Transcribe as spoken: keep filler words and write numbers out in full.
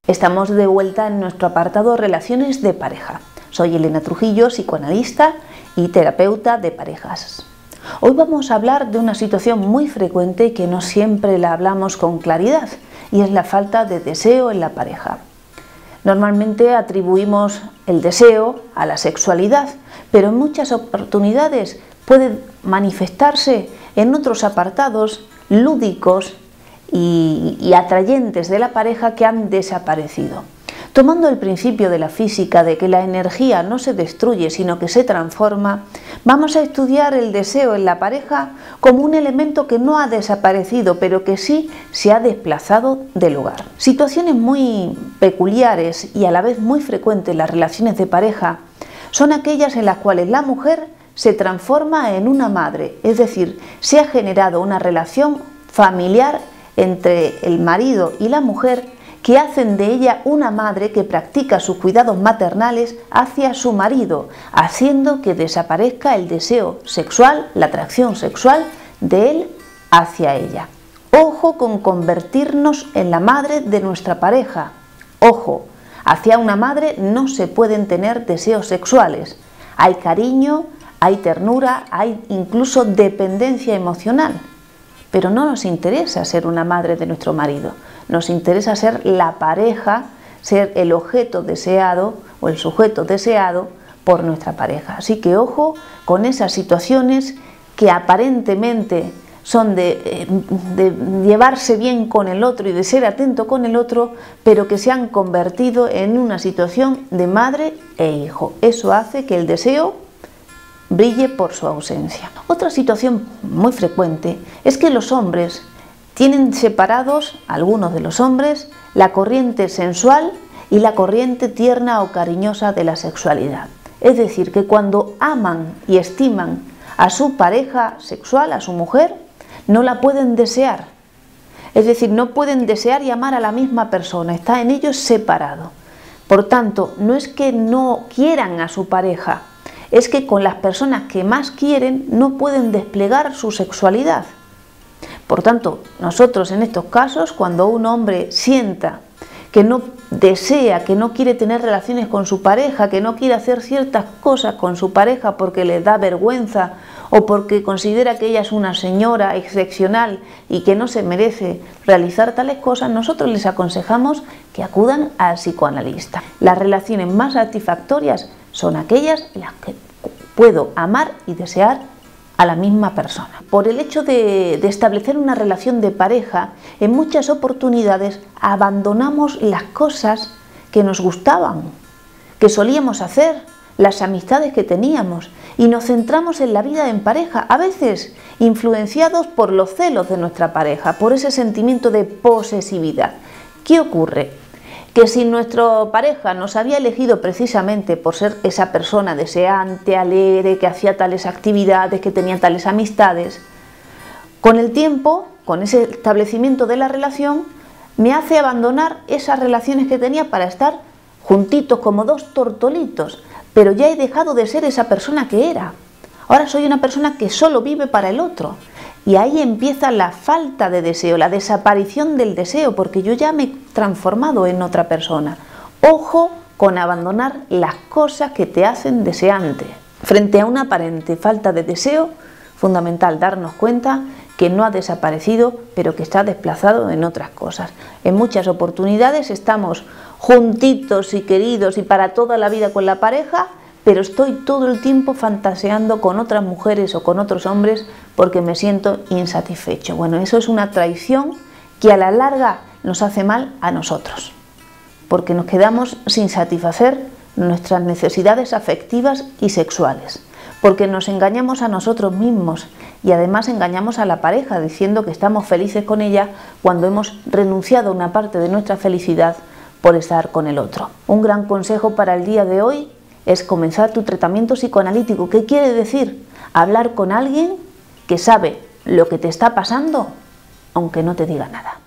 Estamos de vuelta en nuestro apartado Relaciones de pareja. Soy Elena Trujillo, psicoanalista y terapeuta de parejas. Hoy vamos a hablar de una situación muy frecuente que no siempre la hablamos con claridad, y es la falta de deseo en la pareja. Normalmente atribuimos el deseo a la sexualidad, pero en muchas oportunidades puede manifestarse en otros apartados lúdicos y, y atrayentes de la pareja que han desaparecido. Tomando el principio de la física de que la energía no se destruye sino que se transforma, vamos a estudiar el deseo en la pareja como un elemento que no ha desaparecido, pero que sí se ha desplazado del lugar. Situaciones muy peculiares y a la vez muy frecuentes en las relaciones de pareja son aquellas en las cuales la mujer se transforma en una madre, es decir, se ha generado una relación familiar entre el marido y la mujer que hacen de ella una madre que practica sus cuidados maternales hacia su marido, haciendo que desaparezca el deseo sexual, la atracción sexual de él hacia ella. Ojo con convertirnos en la madre de nuestra pareja. Ojo, hacia una madre no se pueden tener deseos sexuales. Hay cariño, hay ternura, hay incluso dependencia emocional. Pero no nos interesa ser una madre de nuestro marido, nos interesa ser la pareja, ser el objeto deseado o el sujeto deseado por nuestra pareja. Así que ojo con esas situaciones que aparentemente son de, de llevarse bien con el otro y de ser atento con el otro, pero que se han convertido en una situación de madre e hijo. Eso hace que el deseo brille por su ausencia. Otra situación muy frecuente es que los hombres tienen separados, algunos de los hombres, la corriente sensual y la corriente tierna o cariñosa de la sexualidad. Es decir, que cuando aman y estiman a su pareja sexual, a su mujer, no la pueden desear. Es decir, no pueden desear y amar a la misma persona, está en ellos separado. Por tanto, no es que no quieran a su pareja, es que con las personas que más quieren no pueden desplegar su sexualidad. Por tanto, nosotros en estos casos, cuando un hombre sienta que no desea, que no quiere tener relaciones con su pareja, que no quiere hacer ciertas cosas con su pareja porque le da vergüenza o porque considera que ella es una señora excepcional y que no se merece realizar tales cosas, nosotros les aconsejamos que acudan al psicoanalista. Las relaciones más satisfactorias son aquellas en las que puedo amar y desear a la misma persona. Por el hecho de, de establecer una relación de pareja, en muchas oportunidades abandonamos las cosas que nos gustaban, que solíamos hacer, las amistades que teníamos, y nos centramos en la vida en pareja, a veces influenciados por los celos de nuestra pareja, por ese sentimiento de posesividad. ¿Qué ocurre? Que si nuestra pareja nos había elegido precisamente por ser esa persona deseante, alegre, que hacía tales actividades, que tenía tales amistades, con el tiempo, con ese establecimiento de la relación, me hace abandonar esas relaciones que tenía para estar juntitos como dos tortolitos, pero ya he dejado de ser esa persona que era. Ahora soy una persona que solo vive para el otro. Y ahí empieza la falta de deseo, la desaparición del deseo, porque yo ya me he transformado en otra persona. Ojo con abandonar las cosas que te hacen deseante. Frente a una aparente falta de deseo, fundamental darnos cuenta que no ha desaparecido, pero que está desplazado en otras cosas. En muchas oportunidades estamos juntitos y queridos y para toda la vida con la pareja, pero estoy todo el tiempo fantaseando con otras mujeres o con otros hombres porque me siento insatisfecho. Bueno, eso es una traición que a la larga nos hace mal a nosotros, porque nos quedamos sin satisfacer nuestras necesidades afectivas y sexuales, porque nos engañamos a nosotros mismos y además engañamos a la pareja diciendo que estamos felices con ella cuando hemos renunciado a una parte de nuestra felicidad por estar con el otro. Un gran consejo para el día de hoy es comenzar tu tratamiento psicoanalítico. ¿Qué quiere decir? Hablar con alguien que sabe lo que te está pasando, aunque no te diga nada.